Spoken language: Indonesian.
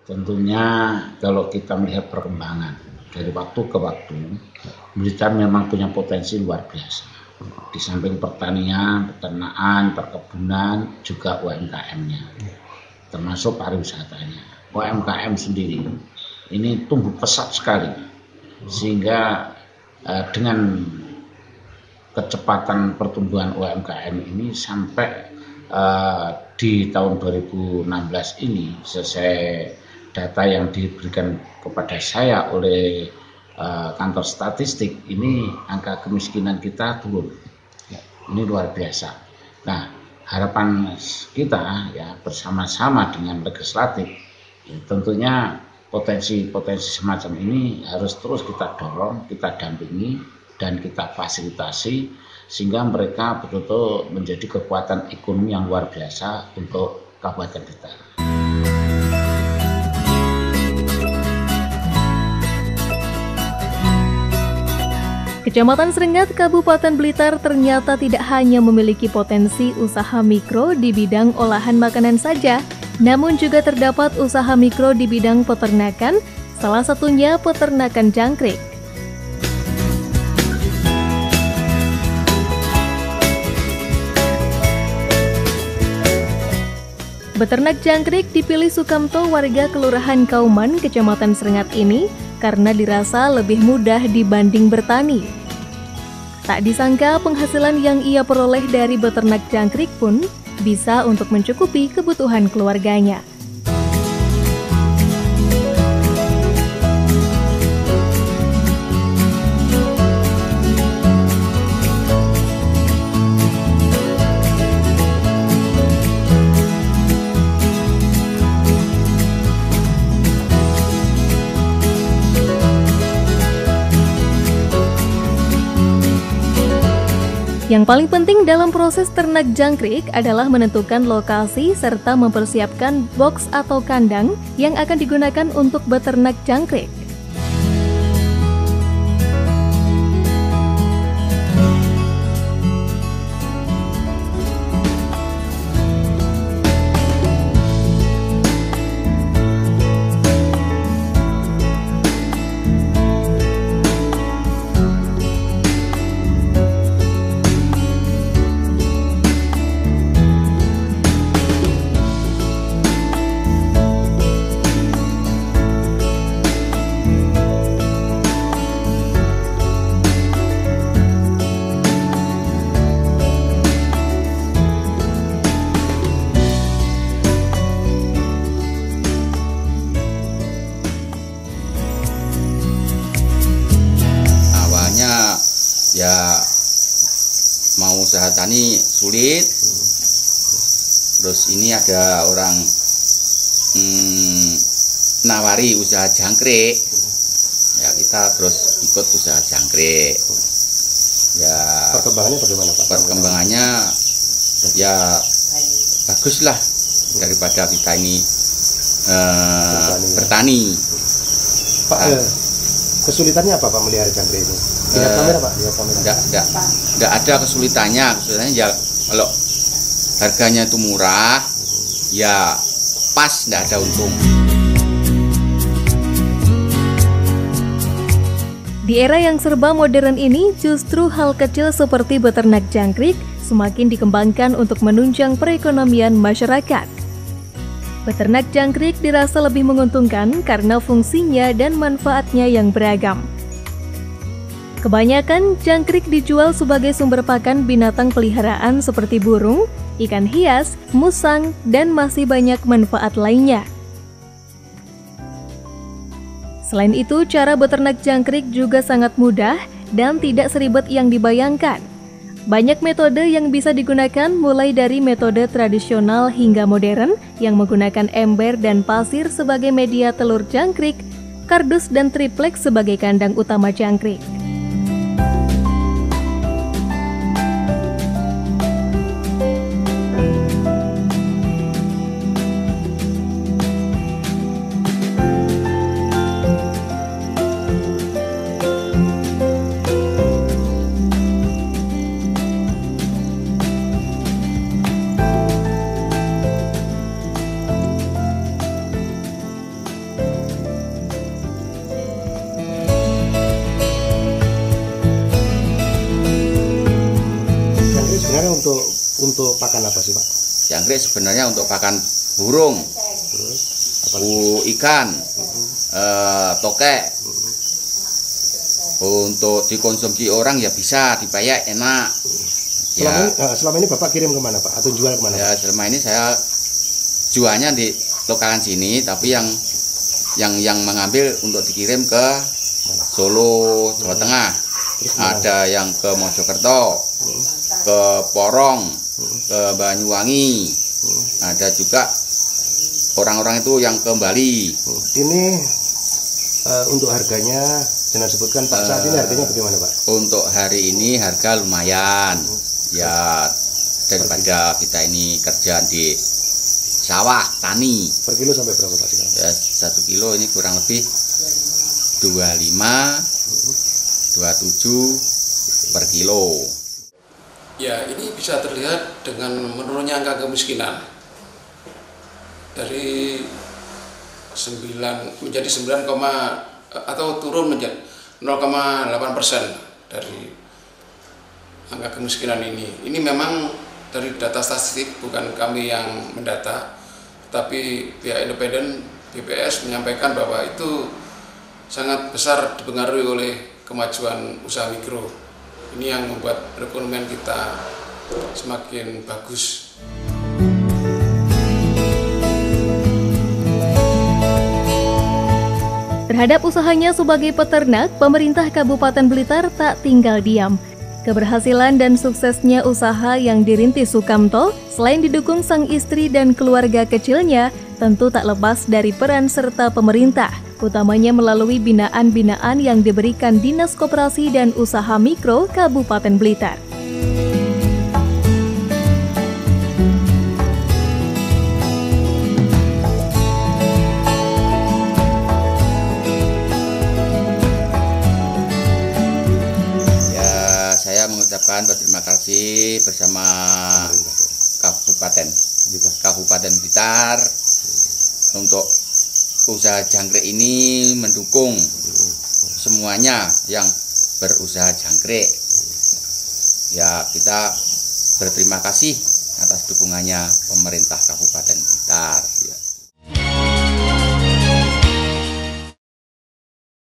Tentunya kalau kita melihat perkembangan dari waktu ke waktu, Blitar memang punya potensi luar biasa. Di samping pertanian, peternakan, perkebunan, juga UMKM-nya, termasuk pariwisatanya. UMKM sendiri ini tumbuh pesat sekali, sehingga dengan kecepatan pertumbuhan UMKM ini sampai di tahun 2016 ini, sesuai data yang diberikan kepada saya oleh kantor statistik, ini angka kemiskinan kita turun. Ini luar biasa. Nah, harapan kita ya bersama-sama dengan legislatif, ya, tentunya potensi-potensi semacam ini harus terus kita dorong, kita dampingi, dan kita fasilitasi sehingga mereka betul-betul menjadi kekuatan ekonomi yang luar biasa untuk Kabupaten Blitar. Kecamatan Srengat, Kabupaten Blitar ternyata tidak hanya memiliki potensi usaha mikro di bidang olahan makanan saja, namun juga terdapat usaha mikro di bidang peternakan, salah satunya peternakan jangkrik. Beternak jangkrik dipilih Sukamto, warga Kelurahan Kauman, Kecamatan Srengat ini karena dirasa lebih mudah dibanding bertani. Tak disangka penghasilan yang ia peroleh dari beternak jangkrik pun bisa untuk mencukupi kebutuhan keluarganya. Yang paling penting dalam proses ternak jangkrik adalah menentukan lokasi serta mempersiapkan box atau kandang yang akan digunakan untuk beternak jangkrik. Ya mau usaha tani sulit, terus ini ada orang nawari usaha jangkrik, ya kita terus ikut usaha jangkrik. Ya perkembangannya bagaimana Pak? Perkembangannya ya bagus lah daripada kita ini bertani. Pak, kesulitannya apa Pak melihara jangkrik itu? Lihat kamera Pak, lihat kamera. Enggak ada kesulitannya ya kalau harganya itu murah, ya pas, enggak ada untung. Di era yang serba modern ini, justru hal kecil seperti beternak jangkrik semakin dikembangkan untuk menunjang perekonomian masyarakat. Beternak jangkrik dirasa lebih menguntungkan karena fungsinya dan manfaatnya yang beragam. Kebanyakan jangkrik dijual sebagai sumber pakan binatang peliharaan seperti burung, ikan hias, musang, dan masih banyak manfaat lainnya. Selain itu, cara beternak jangkrik juga sangat mudah dan tidak seribet yang dibayangkan. Banyak metode yang bisa digunakan mulai dari metode tradisional hingga modern yang menggunakan ember dan pasir sebagai media telur jangkrik, kardus dan triplek sebagai kandang utama jangkrik. untuk pakan apa sih Pak? Jangkrik sebenarnya untuk pakan burung, Terus apa lagi? ikan, tokek. Untuk dikonsumsi orang ya bisa dibayar enak. Selama ini Bapak kirim kemana Pak? Atau jual kemana? Ya selama ini saya jualnya di lokalan sini, tapi yang mengambil untuk dikirim ke Solo, Jawa Tengah. Ada yang ke Mojokerto, ke Porong, ke Banyuwangi. Ada juga orang-orang itu yang ke Bali. Ini untuk harganya jangan sebutkan Pak, saat ini harganya bagaimana Pak? Untuk hari ini harga lumayan. Ya daripada kita ini kerja di sawah tani. Per kilo sampai berapa Pak sekarang? Ya 1 kilo ini kurang lebih 25, 27 per kilo. Ya, ini bisa terlihat dengan menurunnya angka kemiskinan dari 9 menjadi 9, atau turun menjadi 0,8% dari angka kemiskinan ini. Ini memang dari data statistik, bukan kami yang mendata, tapi pihak independen BPS menyampaikan bahwa itu sangat besar dipengaruhi oleh kemajuan usaha mikro. Ini yang membuat perekonomian kita semakin bagus. Terhadap usahanya sebagai peternak, pemerintah Kabupaten Blitar tak tinggal diam. Keberhasilan dan suksesnya usaha yang dirintis Sukamto, selain didukung sang istri dan keluarga kecilnya, tentu tak lepas dari peran serta pemerintah, utamanya melalui binaan-binaan yang diberikan Dinas Koperasi dan Usaha Mikro Kabupaten Blitar. Saya mengucapkan berterima kasih bersama Kabupaten Blitar untuk usaha jangkrik ini, mendukung semuanya yang berusaha jangkrik. Ya, kita berterima kasih atas dukungannya pemerintah Kabupaten Blitar. Ya.